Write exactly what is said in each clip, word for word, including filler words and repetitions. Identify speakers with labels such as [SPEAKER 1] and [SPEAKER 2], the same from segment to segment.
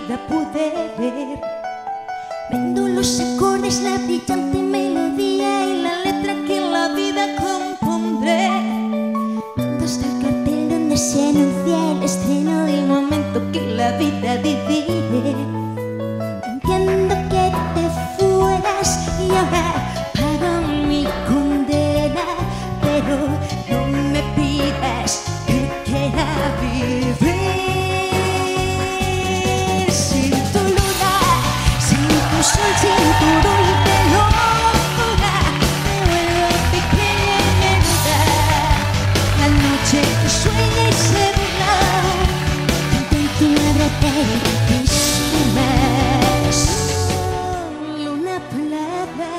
[SPEAKER 1] vida pude ver. Vendo los acordes, la brillante melodía y la letra que en la vida compondré. Tanto hasta el cartel donde se anuncia el estreno del momento que la vida divide. Entiendo que te fueras y ahora pago mi condena, pero no me pidas que quiera vivir. Sin tu luna, sin tu sol, sin tu dulce luna, me vuelvo pequeña y menuda. La noche que sueña y se burla, intento abrazarte más. Una palabra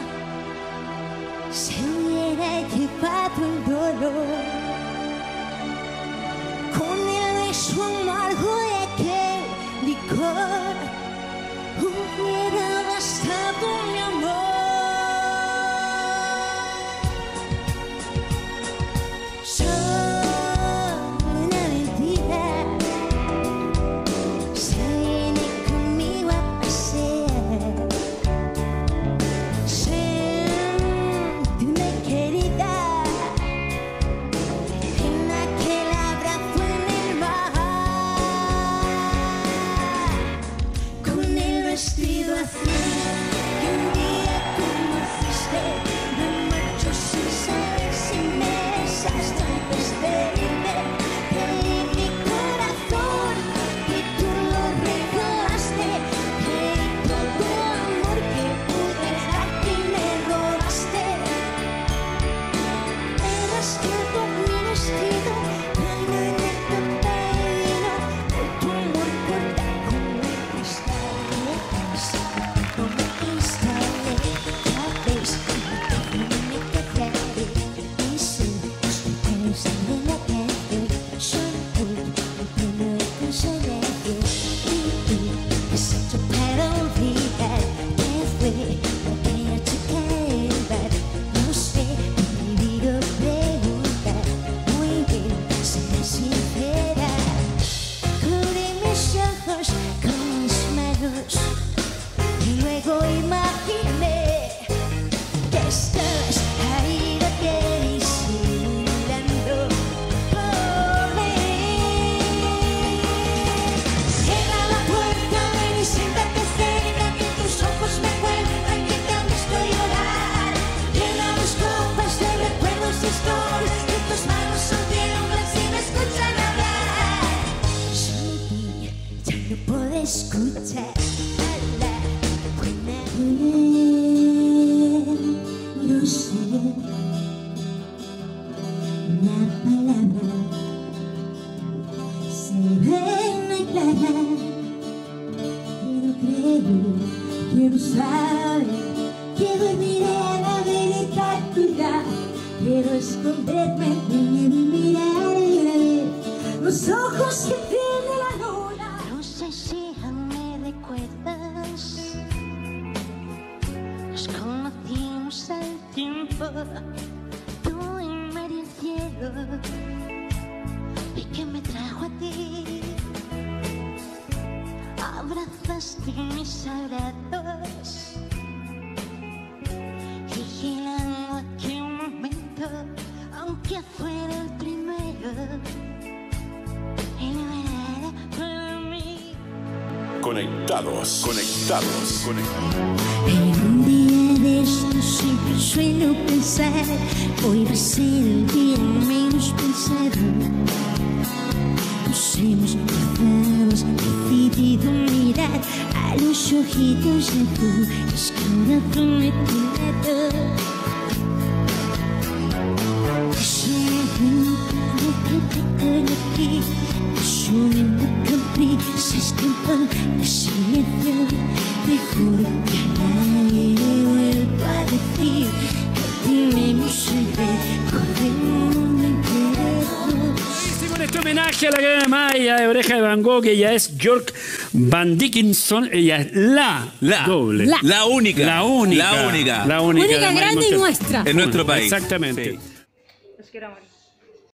[SPEAKER 1] se hubiera llevado el dolor, con el beso amargo de aquel licor hubiera bastado mi amor. Solo una mentira se viene conmigo a pasear. Siénteme querida en aquel abrazo en el mar, con el vestido azul que un día conociste. Me marcho sin saber si me besaste antes de irme. Te di mi corazón y tú lo regalaste. Te di todo amor que pude darte y me robaste. Eras todo mi vestido, baño en el torbellino. Hoy tu amor corta como el cristal. No me instalé, ya ves, no me quedaré. Y si estoy pensando en la calle, soy el primero que se le dio. Y tú, has hecho para olvidar que fue aquella chica del bar. No sé, prohibido preguntar, muy bien, seré sincera. Cubrí mis ojos con mis manos y luego imaginé que estabas ahí de pie disimulando por mí. Cierra la puerta, ven y siéntate cerca, que tus ojos me cuentan que te han visto llorar. Llena mis copas de recuerdos y historias, que tus manos son tiemblan si me escuchan hablar. Sin ti ya no puedo escuchar a la buena mujer. Yo sé una palabra serena y clara. Quiero creer, quiero saber, quiero mirar a ver y calcular. Quiero esconderme en mi mirar y ver los ojos que tiene la luna. No sé si aún me recuerdas, nos conocimos al tiempo, tú en medio del cielo, y que me trajo a ti. Abrazaste mis abrazos, vigilando aquel momento, aunque fuera el primero. El verdadero para mí.
[SPEAKER 2] Conectados, conectados, conectados.
[SPEAKER 1] En un día de estos siempre suelo pensar, hoy va a ser el día menos pensado. Nos hemos cruzado, decidido mirar a los ojitos de tu corazón metido. Es un momento que te conocí, es un momento que es tiempo de silencio. Te juro que a nadie le he vuelto a decir que tenemos el recorrido entero.
[SPEAKER 3] Con este homenaje a la gran Maya de Oreja de Van Gogh, ella es York Van Dickinson, ella es la,
[SPEAKER 4] La,
[SPEAKER 3] doble.
[SPEAKER 4] la, la única.
[SPEAKER 3] La única.
[SPEAKER 4] La única.
[SPEAKER 3] La única.
[SPEAKER 5] Única, grande y nuestra.
[SPEAKER 4] En nuestro país.
[SPEAKER 3] Exactamente.
[SPEAKER 4] Sí.
[SPEAKER 5] Los quiero, amor.